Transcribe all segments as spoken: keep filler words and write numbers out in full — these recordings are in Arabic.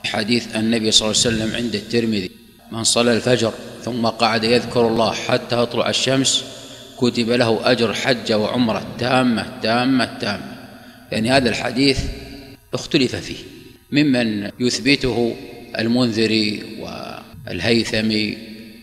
حديث النبي صلى الله عليه وسلم عند الترمذي: من صلى الفجر ثم قعد يذكر الله حتى تطلع الشمس كتب له أجر حج وعمرة تامة تامة تامة. يعني هذا الحديث اختلف فيه، ممن يثبته المنذري والهيثمي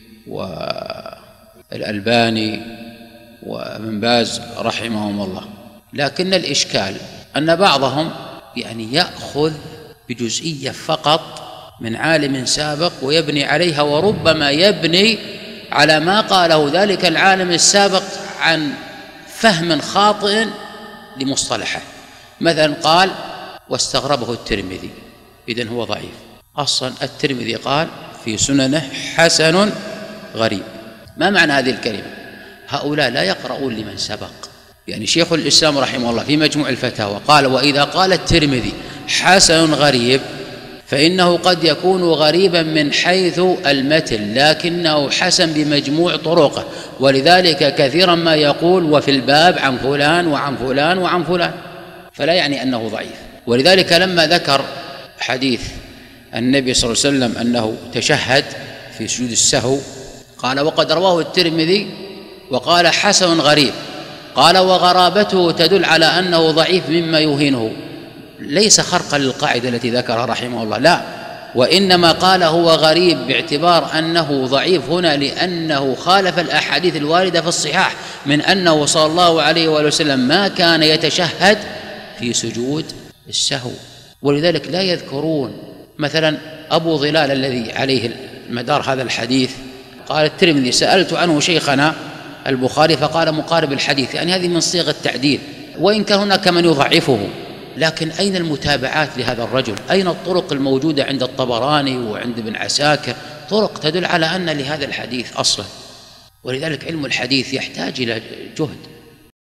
والألباني وابن باز رحمهم الله. لكن الإشكال أن بعضهم يعني يأخذ بجزئية فقط من عالم سابق ويبني عليها، وربما يبني على ما قاله ذلك العالم السابق عن فهم خاطئ لمصطلحه. مثلا قال واستغربه الترمذي، إذن هو ضعيف. أصلا الترمذي قال في سننه حسن غريب. ما معنى هذه الكلمة؟ هؤلاء لا يقرؤون لمن سبق. يعني شيخ الإسلام رحمه الله في مجموع الفتاوى قال: وإذا قال الترمذي حسن غريب فإنه قد يكون غريبا من حيث المتن، لكنه حسن بمجموع طرقه، ولذلك كثيرا ما يقول وفي الباب عن فلان وعن فلان وعن فلان، فلا يعني أنه ضعيف. ولذلك لما ذكر حديث النبي صلى الله عليه وسلم أنه تشهد في سجود السهو قال: وقد رواه الترمذي وقال حسن غريب. قال: وغرابته تدل على أنه ضعيف مما يوهنه. ليس خرقا للقاعدة التي ذكرها رحمه الله، لا، وإنما قال هو غريب باعتبار أنه ضعيف هنا لأنه خالف الأحاديث الواردة في الصحاح من أنه صلى الله عليه وآله وسلم ما كان يتشهد في سجود السهو. ولذلك لا يذكرون مثلا أبو ظلال الذي عليه مدار هذا الحديث. قال الترمذي: سألت عنه شيخنا البخاري فقال مقارب الحديث. يعني هذه من صيغ التعديل، وإن كان هناك من يضعفه، لكن أين المتابعات لهذا الرجل؟ أين الطرق الموجودة عند الطبراني وعند ابن عساكر؟ طرق تدل على أن لهذا الحديث أصلا. ولذلك علم الحديث يحتاج إلى جهد.